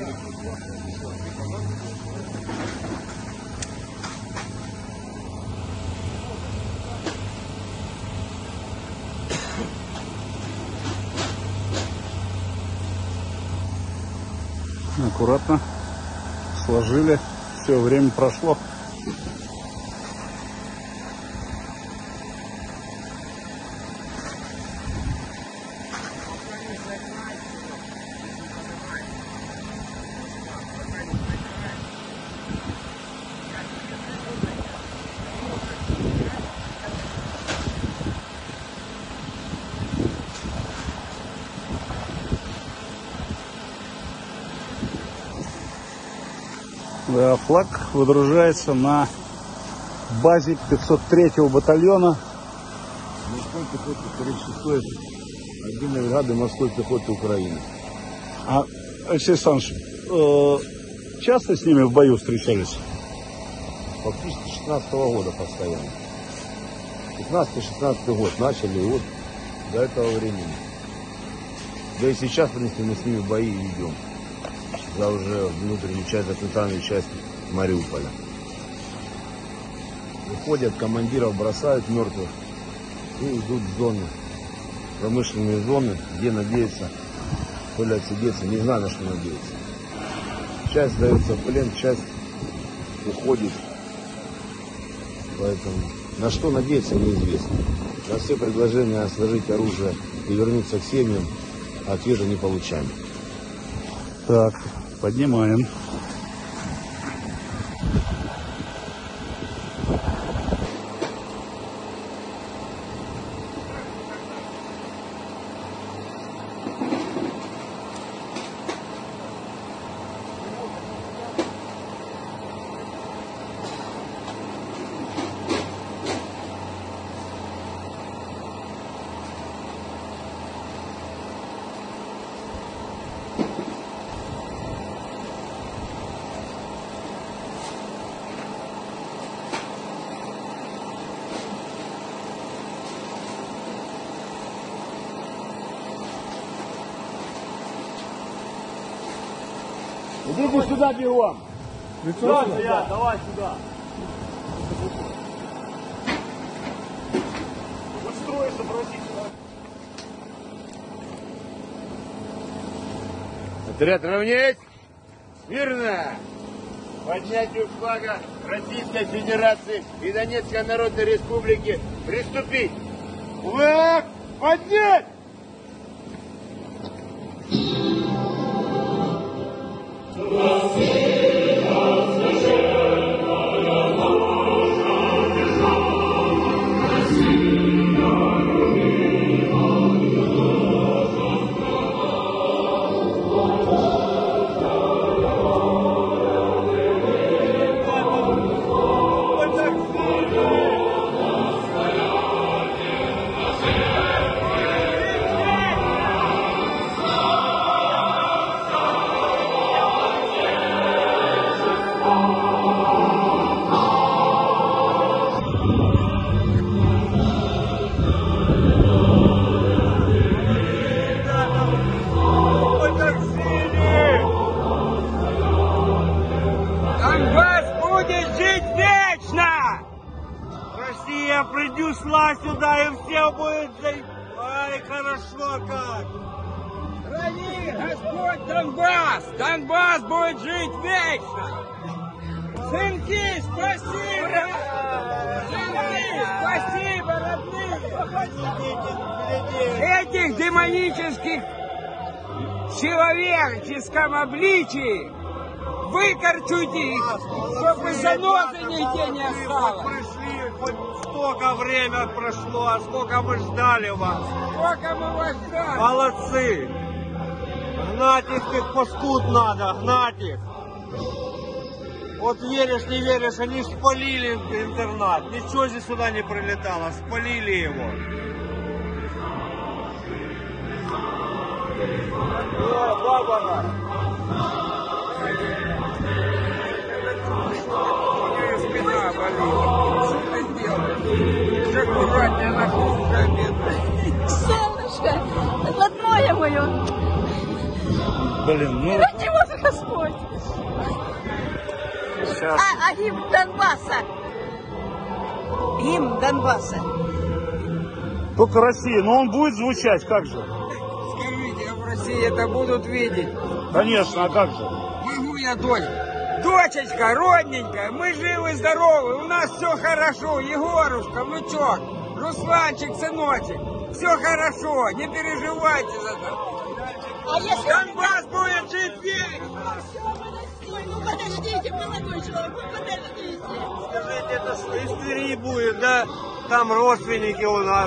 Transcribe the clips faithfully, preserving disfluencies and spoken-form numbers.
Аккуратно сложили, все, время прошло. Да, флаг выдружается на базе пятьсот третьего батальона. Морской пехоты сорок шестой отдельной бригады морской пехоты Украины. А, Алексей Александрович, э, часто с ними в бою встречались? Фактически с шестнадцатого года постоянно. пятнадцатый-шестнадцатый год начали, и вот до этого времени. Да и сейчас, в принципе, мы с ними бои ведем. За уже внутреннюю часть, за центральную часть Мариуполя. Выходят, командиров бросают мертвых и идут в зоны, промышленные зоны, где надеются то ли отсидеться, не знаю, на что надеяться. Часть сдается в плен, часть уходит, поэтому на что надеяться неизвестно. На все предложения сложить оружие и вернуться к семьям ответа не получаем. Так, поднимаем. Идите сюда бегом. Да, я, давай сюда. Подстроиться, бросить сюда. Отряд равнять. Мирно. Поднятию флага Российской Федерации и Донецкой Народной Республики приступить. Флаг поднять! Россия принесла сюда, и все будет жить. Ай, хорошо как. Храни Господь Донбасс. Донбасс будет жить вечно. Сынки, спасибо. Сынки, спасибо, родные. Этих демонических человеческом обличии выкорчуйте их, чтобы занозы нигде не осталось. Пришли, хоть столько время прошло, а сколько мы ждали вас. Сколько мы вас ждали. Молодцы. Гнать их, их паскуд надо, гнать их. Вот веришь, не веришь, они спалили интернат. Ничего здесь сюда не прилетало, спалили его. О, баба! Спина болит. Что ты делаешь? Уже аккуратнее на кухне. Солнышко, родное мое. Блин, ну Храни вас Господь. сейчас. А, а гимн Донбасса. Гимн Донбасса. Только Россия, но он будет звучать, как же? Скажите, а в России это будут видеть? Конечно, а как же? Могу я, дочь? Дочечка, родненькая, мы живы, здоровы, у нас все хорошо. Егорушка, внучок, Русланчик, сыночек, все хорошо, не переживайте за это. А если... Донбасс будет жить вечно. Ну подождите, молодой человек, ну подождите. Скажите, это с истерии будет, да? Там родственники у нас.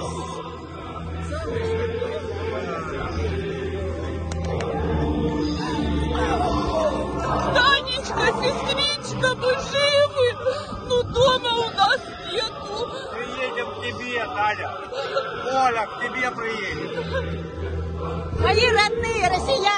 Танечка, сестричка, мы живы, но дома у нас нету. Приедем к тебе, Таня. Оля, к тебе приедем. Мои родные россияне.